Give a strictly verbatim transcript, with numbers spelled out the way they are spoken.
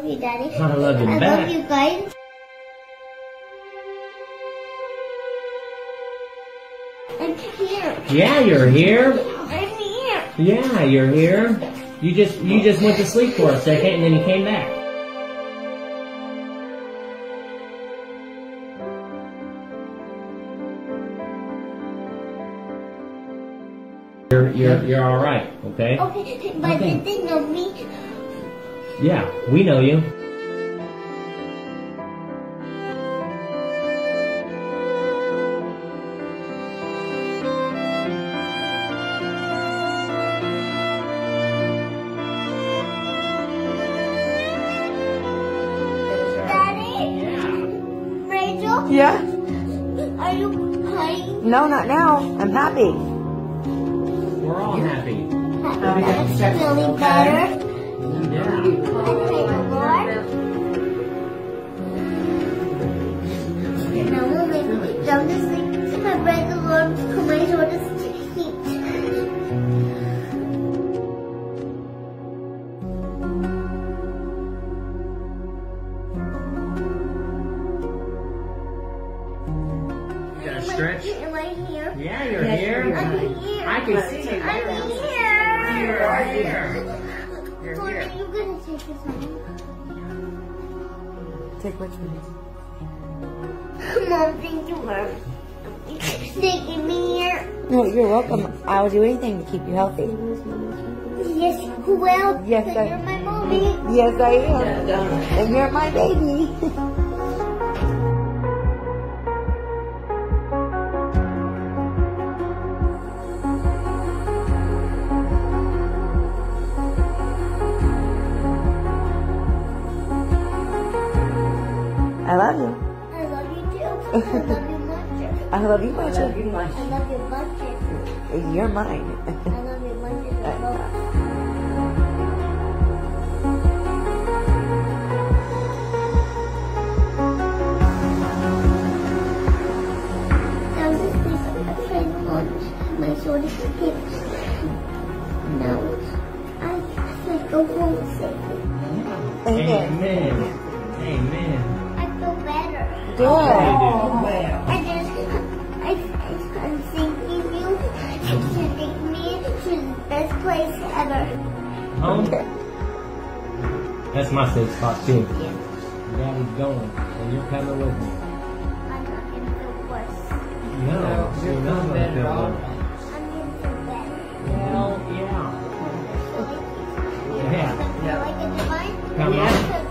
you, Daddy. I love you I back. love you, guys. I'm here. Yeah, you're here. I'm here. Yeah, you're here. You just you just went to sleep for a second and then you came back. You're you're you're all right, okay? Okay, but Okay. did they know me? Yeah, we know you. Daddy? Rachel? Yeah? Are you crying? No, not now. I'm happy. We're all happy. That's feeling better. Yeah. I pray the Lord. Now we'll make me jump to sleep. I pray the Lord for my shoulders to heat. You gotta stretch. Am I here? Yeah, you're here. I'm here. I can see you. I'm here. You're here. You're Lord, here. are you gonna take this one? Take which one? Mom, thank you for taking me here. No, you're welcome. I'll do anything to keep you healthy. Yes, you will. Yes, because I- you're my mommy. Yes, I am. And you're my baby. I love you. I love you too. I love you much. I love you much. I love you much. You're mine. I love you much as well. I was asleep. I tried to watch my shoulders hit. Now I I go home safely. Amen. Amen. I feel better. Good. I just, I, I, I'm thanking you to take me to the best place ever. Home? Okay. That's my safe spot too. Yeah, Daddy's going, and you're coming with me. I'm not gonna feel worse. No, you're not gonna feel better. I'm gonna feel better. Well, yeah. Yeah. Feel like a divine? Come on.